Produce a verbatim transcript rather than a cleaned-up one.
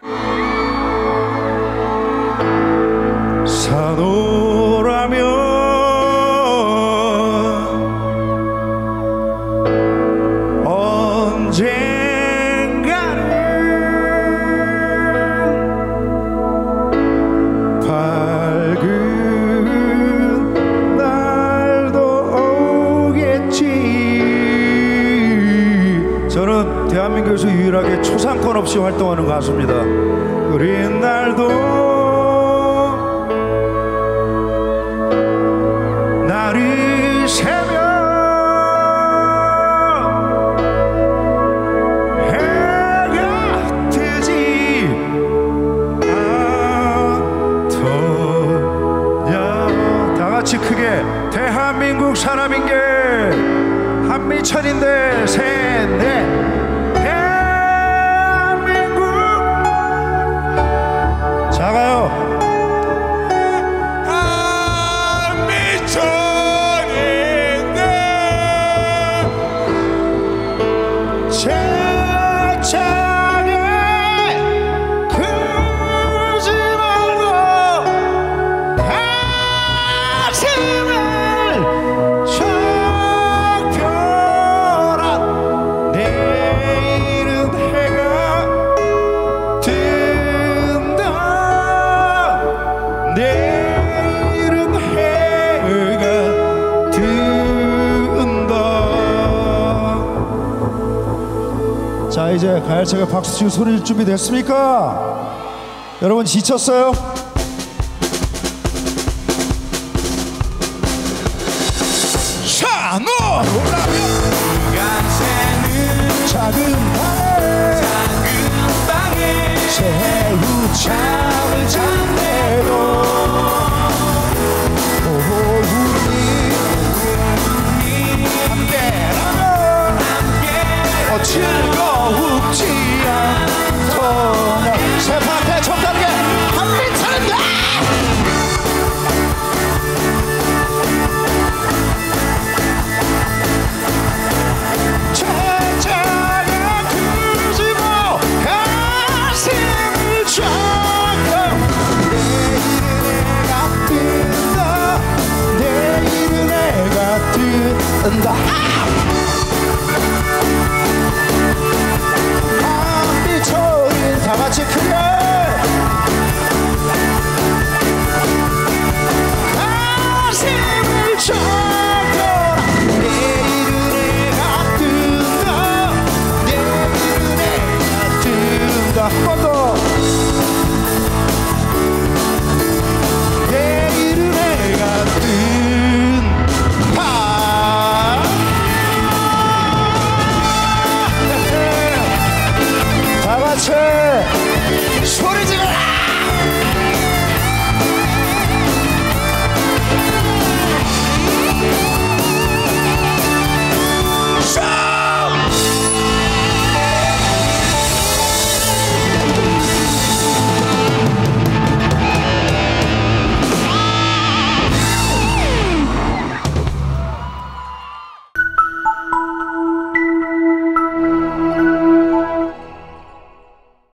산호라면 언젠가는 밝은 날도 오겠지. 저는 대한민국에서 유일하게 초상권 없이 활동하는 가수입니다. 그린 날도 날이 새면 해가 뜨지 않더냐. 다같이 크게 대한민국 사람인 게 한미천인데 셋넷 작아요. 한미천인데 차차게 크지 말고 가슴을 적펴라. 내일은 해가 뜬다. 내일은 해가 뜬다. 자, 이제 가열차게 박수 치고 소리 질 준비 됐습니까? 여러분 지쳤어요? 산호라면 작은 방에 작은 방에 새우잠을 잠내도 우리 함께라면 어, 즐거우지 않더냐. 세파한테 정다르게 한미천인데 차차게 크지고 가슴을 쫙 내일은 해가 뜬다. 한미천인 다같이 크게 가슴을 쫙 내일은 해가 뜬다. 내일은 해가 뜬다. 한 번 더. 내일은 해가 뜬다. 다같이 소리 지르